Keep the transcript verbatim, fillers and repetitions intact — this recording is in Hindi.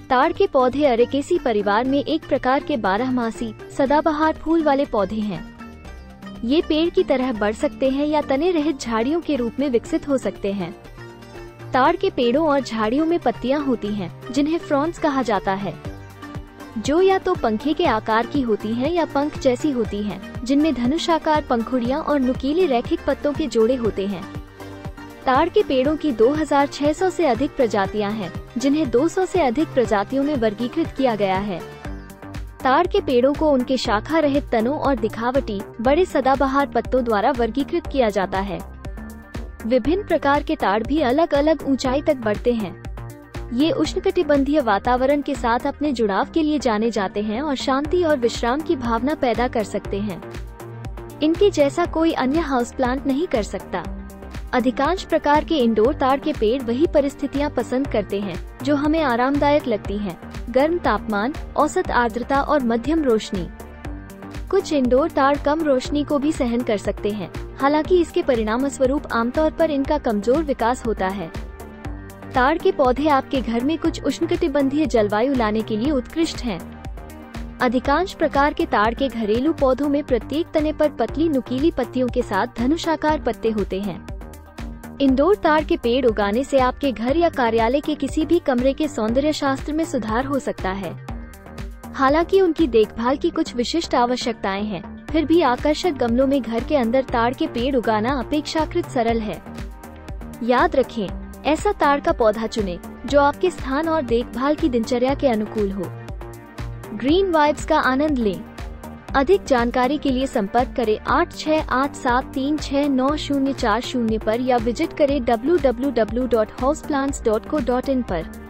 ताड़ के पौधे अरेकेसी परिवार में एक प्रकार के बारहमासी सदाबहार फूल वाले पौधे हैं। ये पेड़ की तरह बढ़ सकते हैं या तने रहित झाड़ियों के रूप में विकसित हो सकते हैं। ताड़ के पेड़ों और झाड़ियों में पत्तियां होती हैं, जिन्हें फ्रॉन्स कहा जाता है, जो या तो पंखे के आकार की होती हैं या पंख जैसी होती हैं, जिनमें धनुषाकार पंखुड़ियां और नुकीले रैखिक पत्तों के जोड़े होते हैं। ताड़ के पेड़ों की दो हज़ार छह सौ से अधिक प्रजातियां हैं, जिन्हें दो सौ से अधिक प्रजातियों में वर्गीकृत किया गया है। ताड़ के पेड़ों को उनके शाखा रहित तनों और दिखावटी बड़े सदाबहार पत्तों द्वारा वर्गीकृत किया जाता है। विभिन्न प्रकार के ताड़ भी अलग अलग ऊंचाई तक बढ़ते हैं। ये उष्णकटिबंधीय वातावरण के साथ अपने जुड़ाव के लिए जाने जाते हैं और शांति और विश्राम की भावना पैदा कर सकते हैं। इनके जैसा कोई अन्य हाउस प्लांट नहीं कर सकता। अधिकांश प्रकार के इंडोर ताड़ के पेड़ वही परिस्थितियां पसंद करते हैं जो हमें आरामदायक लगती हैं: गर्म तापमान, औसत आर्द्रता और मध्यम रोशनी। कुछ इंडोर ताड़ कम रोशनी को भी सहन कर सकते हैं, हालांकि इसके परिणामस्वरूप आमतौर पर इनका कमजोर विकास होता है। ताड़ के पौधे आपके घर में कुछ उष्णकटिबंधीय जलवायु लाने के लिए उत्कृष्ट हैं। अधिकांश प्रकार के ताड़ के घरेलू पौधों में प्रत्येक तने पर पतली नुकीली पत्तियों के साथ धनुषाकार पत्ते होते हैं। इंडोर ताड़ के पेड़ उगाने से आपके घर या कार्यालय के किसी भी कमरे के सौंदर्य शास्त्र में सुधार हो सकता है। हालांकि उनकी देखभाल की कुछ विशिष्ट आवश्यकताएं हैं, फिर भी आकर्षक गमलों में घर के अंदर ताड़ के पेड़ उगाना अपेक्षाकृत सरल है। याद रखें, ऐसा ताड़ का पौधा चुनें जो आपके स्थान और देखभाल की दिनचर्या के अनुकूल हो। ग्रीन वाइब्स का आनंद लें। अधिक जानकारी के लिए संपर्क करें आठ छह आठ सात तीन छह नौ शून्य चार शून्य पर या विजिट करें W W W dot house plants dot co dot in पर।